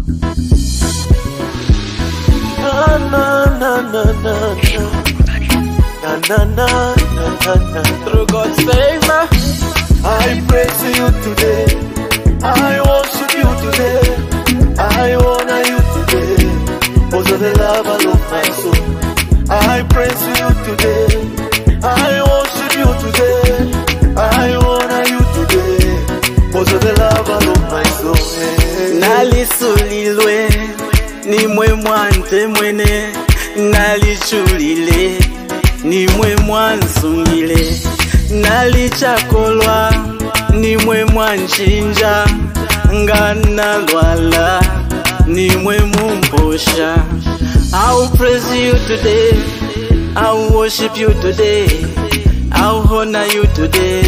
Through God's favor, I praise you today. I worship you today. I honor you today. Because of the love I love my soul. I praise you today. I worship you today. I honor you today. Because of the love I love my soul. nalisulilwe nimwe mwante mwene, nalichulile nimwe mwanzungile, nalichakolwa nimwe mwanchinja, nganalwala nimwe mumbosha. I'll praise you today, I'll worship you today, I'll honor you today.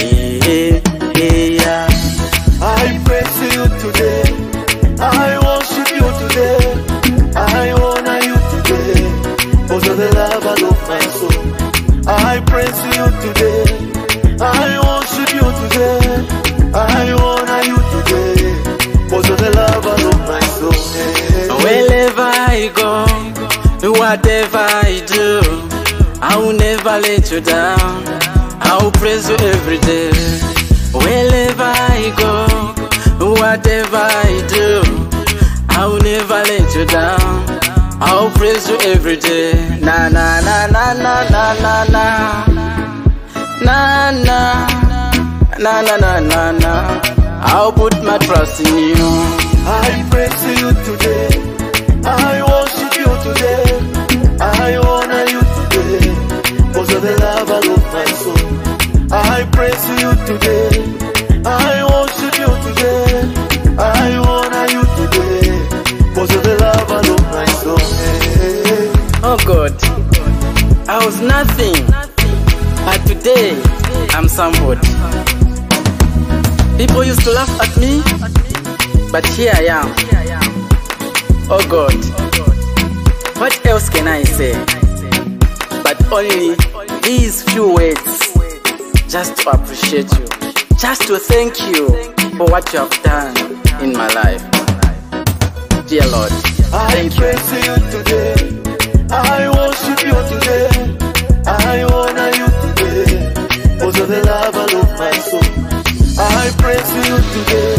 Yeah. I praise you today. I worship you today. I honor you today. Because of the love I love my soul. I praise you today. I worship you today. I honor you today. Because of the love I love my soul. Wherever I go, whatever I do, I will never let you down. I'll praise you every day. Wherever I go, whatever I do, I will never let you down. I'll praise you every day. Na na na na na na na na na na na na na na na. I'll put my trust in you. I praise you today. I worship you today. I honor you today. Because of the love I love my soul. I praise you today. I worship you today. I honor you today. Because of the love I love my soul. Oh God, I was nothing, but today I'm somebody. People used to laugh at me, but here I am. Oh God, what else can I say? But only these few words, just to appreciate you, just to thank you for what you have done in my life. Dear Lord, thank you. I praise you today. I worship you today. I honor you today. Because of the love I love my soul. I praise you today.